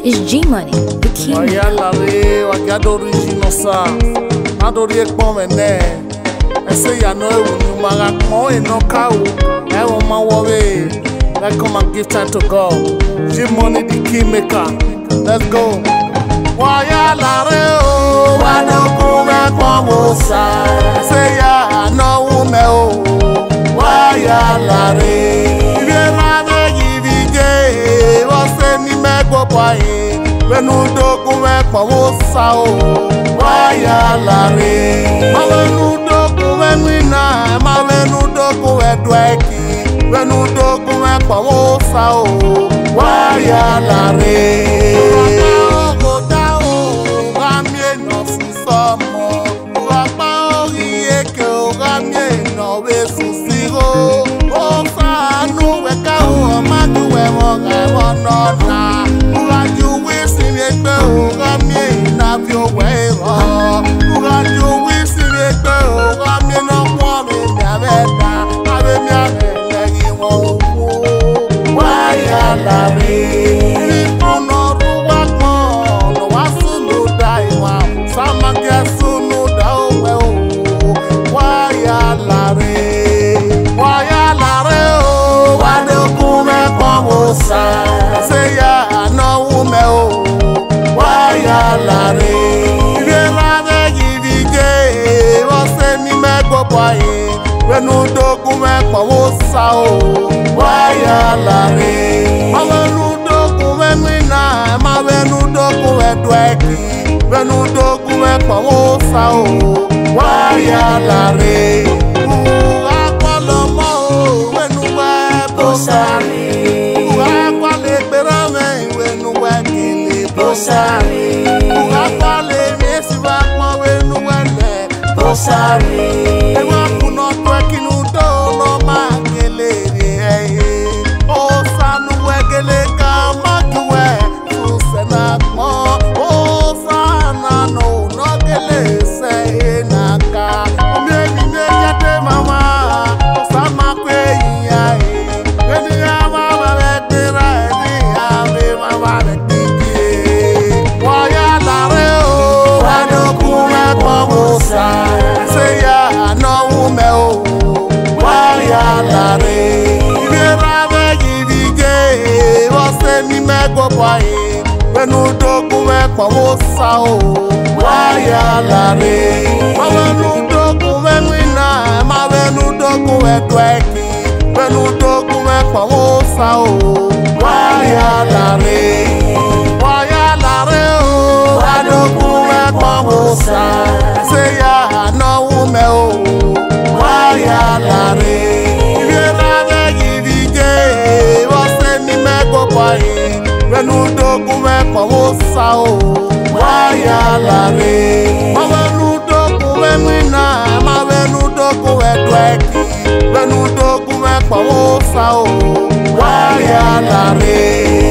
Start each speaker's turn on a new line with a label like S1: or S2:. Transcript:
S1: It's G Money, the king.
S2: Vaya la re, vaya d'origine ça. Adori ekpon mene. Ese ya no ewu ni maga kon eno kawu. E won ma worry. Let's come and give time to God. G Money the king maker. Let's go. Vaya la re o, wado kume kon mosa. Ese ya no ume o. Vaya la re. Wenu doku me pawosa o, waya la re. Ma wenu doku me mwina, ma wenu doku we dweki. Wenu doku me pawosa o, waya la re. Urapa o da o, ugamye no sisomo. Urapa o rieke ugamye no we susigo. Osa anu weka o, madu we moga monona. Say ya no woman o, waya la re. Ibe ma be gidije, o se mi me go boy. Wenu doku me pawosa o, waya la re. Ma wenu doku me mina, ma wenu doku me dweki. Wenu doku me pawosa o, waya la re. Akolo mo, wenu we posari. Ukapale mesi bakma wenu wele Bosari Ewa kuno tweki nudo no magelere Osa nuwegele kama tuwe Susena kmo Osa nano nogele se naka Omye mime yate mama Osa makwe iyae Weni ya mama wetira Eni ya me mama wetira Say ya no ume o, waya la re. Ibe rabe gidije, wase mi me go boy. Wenu doku me pawosa o, waya la re. Ma wenu doku me wina, ma wenu doku me dweki. Wenu doku me pawosa o, waya la re. Waya la re o, wadoku me pawosa. Say ya no ume o, waya la re. Ibe rabe gidije, wase mi me go boy. Wenu doku me pawosa o, waya la re. Ma wenu doku me mwina, ma wenu doku we dweki. Wenu doku me pawosa o, waya la re.